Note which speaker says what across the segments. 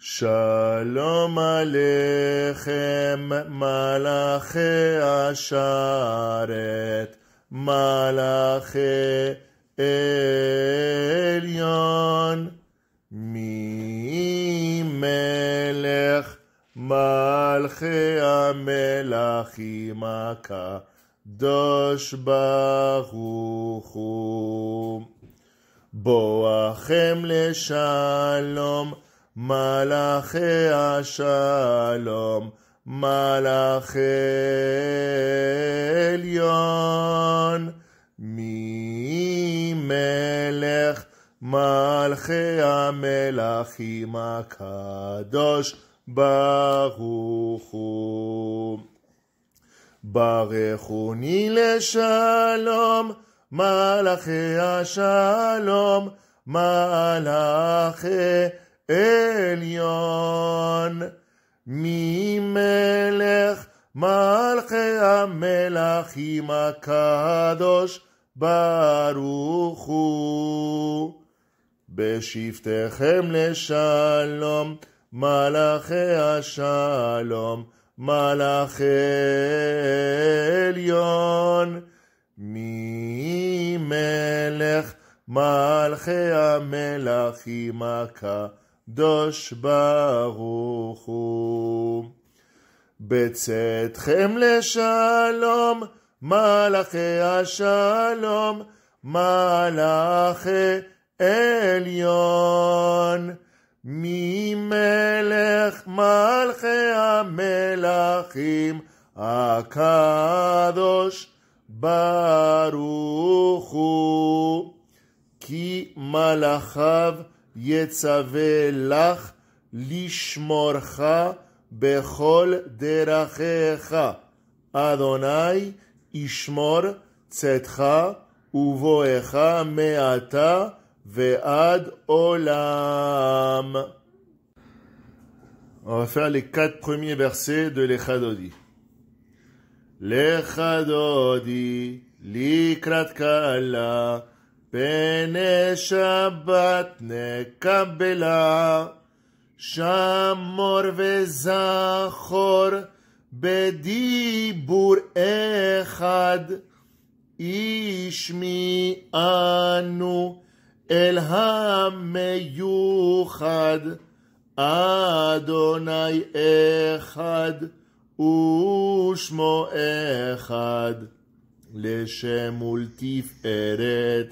Speaker 1: Shalom Aleichem, Malachi Asharet, Malachi Elyon, Mi Melech, Malchi HaMelachim HaKadosh Baruch Hu. Boachem leshalom, Malachi Ashalom, Malachi Elyon, Mi Melech, Malchi HaMelachim HaKadosh Baruch Hu. Barechuni leshalom, Malachi Ashalom, Malachi Elyon, Mi Melech, Malchi HaMelachim HaKadosh Baruch Hu. Beshiftechem leshalom, Malachi Ashalom, Malachi Elyon, Mi Melech, Malchi HaMelachim HaKadosh Baruch Hu. Betzetchem leshalom, Malachi Ashalom, Malachi Elyon, Mi Melech, Malchi HaMelachim HaKadosh Baruch Hu. Ki malachav yetzave lach lishmorcha bechol derachecha. Adonai ishmor tzetcha uvoecha me'ata ve'ad olam. On va faire les 4 premiers versets de l'Echadodi. L'Echadodi likrat kala Pene Shabbat nekabela, Shamor vezachor bedibur echad, Ishmi anu el hameyuchad, Adonai echad ushmo echad, Leshem ultiferet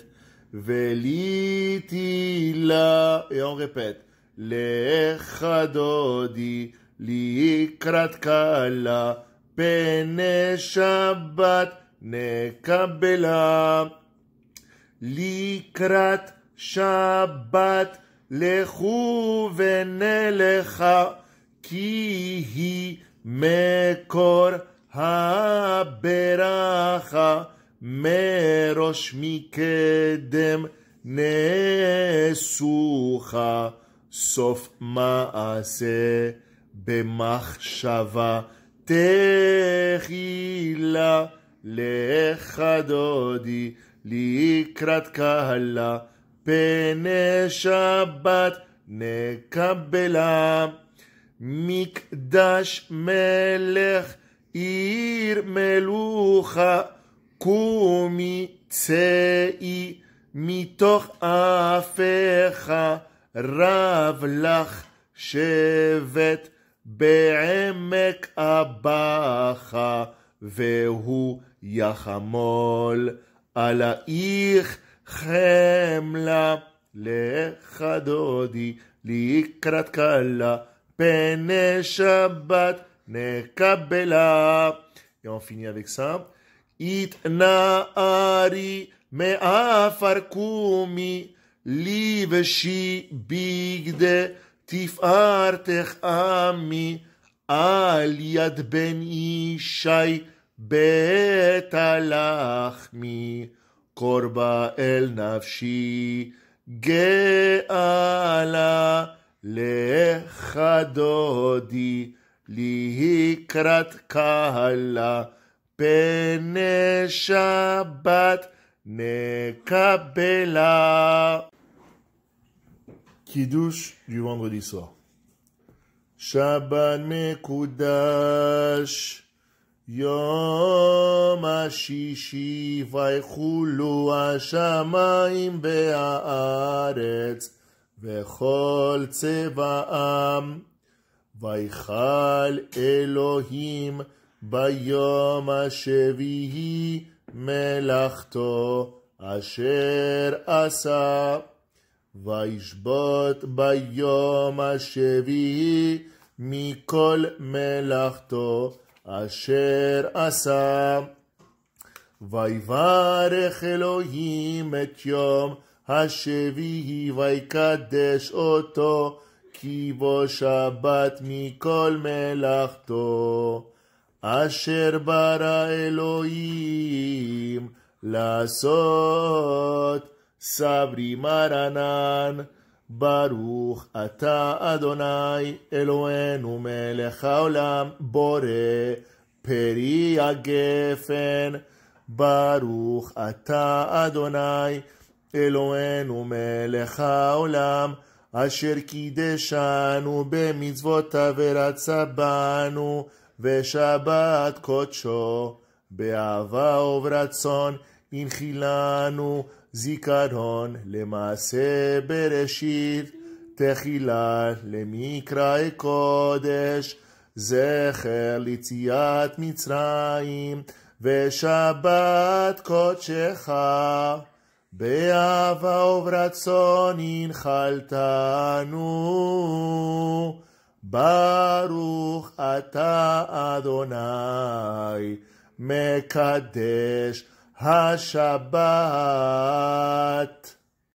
Speaker 1: Velitila, et on répète, L'Echadodi, Likrat Kala, Pene Shabbat, Nekabela, Likrat Shabbat, Lechu Venelecha, Ki Mekor HaBeracha, Merosh Mikedem Nesucha, Sof Maase Bemachshava Techila, L'Echadodi Likrat Kala, Pene Shabbat Nekabela, Mikdash Melech Ir Melucha, Kumi tsei mitoch afecha, Rav lach shevet be'emek abacha, Vehu yachamol alaich chemla, L'Echadodi likrat kala, Pene Shabbat nekabela. Et on finit avec ça. Itnaari me'afar kumi, Livshi bigde tif'artech ami, Al yad ben ishai bet alachmi, Korba el nafshi ge'ala, L'Echadodi likrat kala, Pene Shabbat nekabela. Kiddush du vendredi soir. שבת מקודש. יום השישי ויחולו השמיים והארץ וכל צבאם. ויכל אלוהים ביום השביעי מלאכתו אשר עשה. וישבות ביום השביעי מכל מלאכתו אשר עשה. ויברך אלוהים את יום השביעי ויקדש אותו, כי בו שבת מכל מלאכתו אשר ברא אלוהים לעשות. סברי מרנן. ברוך אתה אדוני אלוהינו מלך העולם בורא פרי הגפן. ברוך אתה אדוני אלוהינו מלך העולם אשר קידשנו במצוותיו ורצה בנו ושבת קודשו באהבה וברצון הנחילנו זיכרון למעשה בראשית, תחילה למקרא קודש, זכר ליציאת מצרים, ושבת קודשך באהבה וברצון הנחלתנו. ברוך אתה אדוני מקדש השבת.